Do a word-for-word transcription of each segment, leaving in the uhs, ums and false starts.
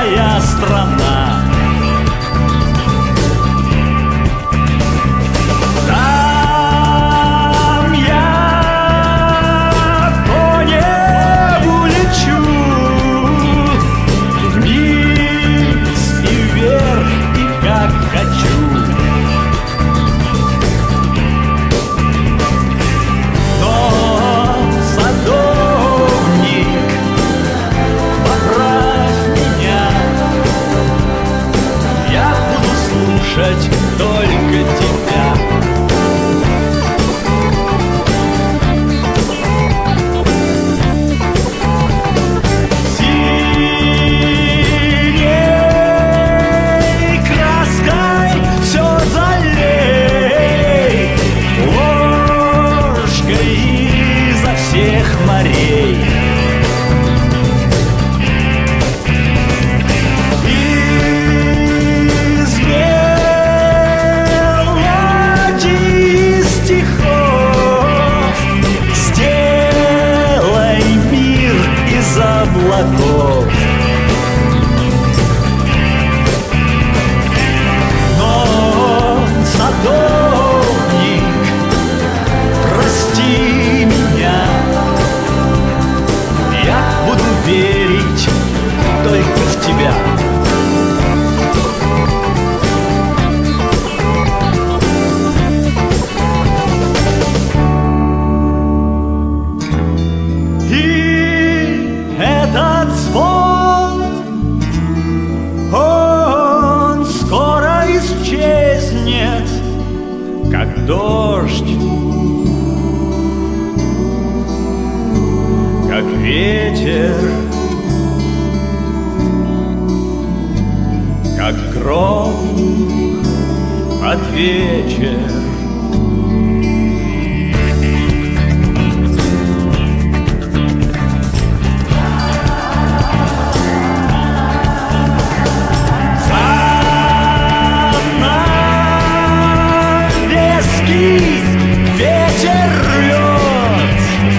моя страна. Там я по небу лечу, вниз и вверх, и как хочу. Но садовник, поправь меня, я буду слушать только тебя. Синей краской все залей, ложкой изо всех морей. Из мелодий стихов сделай мир из облаков. Но, садовник, прости меня, я буду верить только в тебя. И этот звон, он скоро исчезнет, как дождь, как ветер, как гром под вечер. Ветер рвет,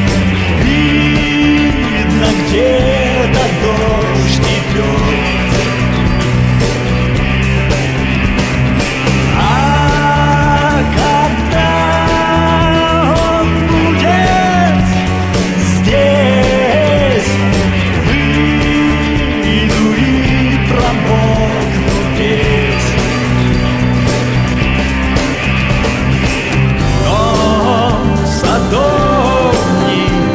видно, где-то дождь идет. А когда он будет здесь, выйду и промокну весь. Садовник,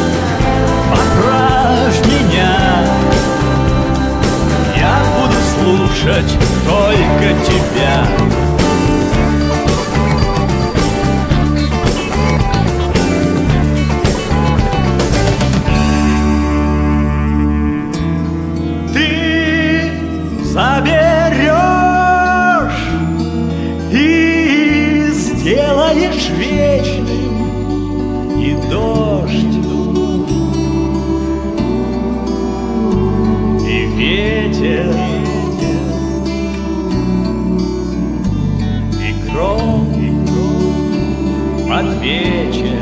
поправь меня, я буду слушать только тебя. Ты заберешь и сделаешь вечным и дождь, и ветер, и гром, и гром под вечер.